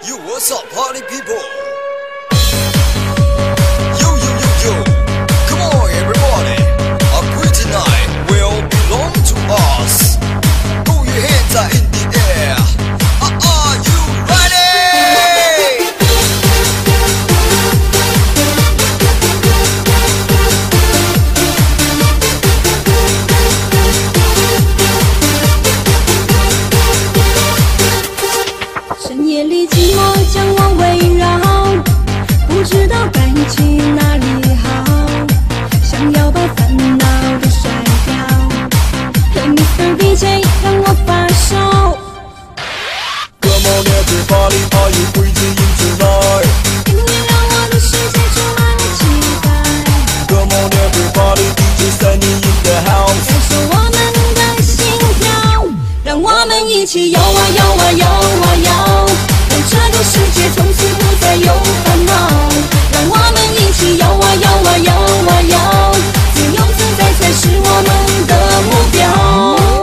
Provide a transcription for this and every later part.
Yo, what's up, party people? Yo, yo, yo, yo. Come on, everybody. Our great tonight will belong to us. Throw your hands out in the air. Are you ready? 深夜里寂寞将我围绕，不知道该去哪里好，想要把烦恼都甩掉，和 Mr. DJ 让我发烧。 Come on, everybody, are you breathing in tonight? 音乐让我的世界充满了期待。 Come on, everybody, DJ Sunny in the house. 感受我们的心跳，让我们一起摇啊摇啊摇啊摇，让这个世界从此不再有烦恼。让我们一起摇啊摇啊摇啊摇，自由自在才是我们的目标。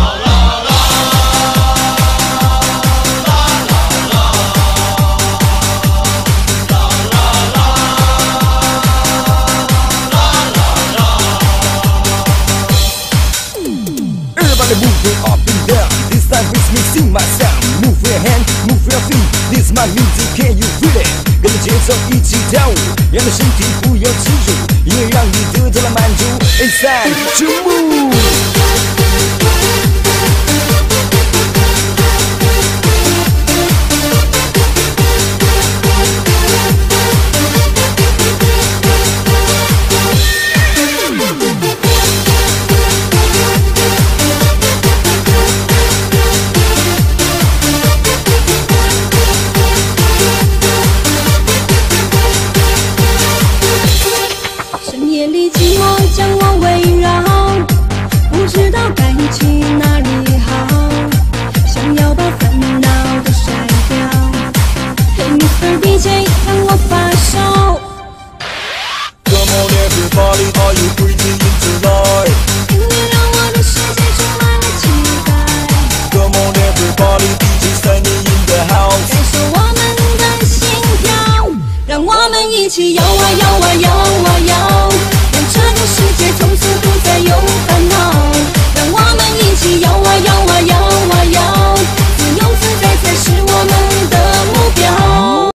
Everybody moving up and down. This time it's me sing my sound. Move your hand, move your feet. This is my music, can you feel it? 跟着节奏一起跳舞，让你身体不由自主，音乐让你得到了满足。It's time to move. 深夜里寂寞将我围绕，不知道该去哪里好，想要把烦恼都甩掉，和 Mr. DJ 让我发烧。 Come on, everybody, are you breathing in tonight? 音乐让我的世界充满了期待。 Come on, everybody, DJ Sunny in the house. 感受我们的心跳，让我们一起摇啊摇啊摇。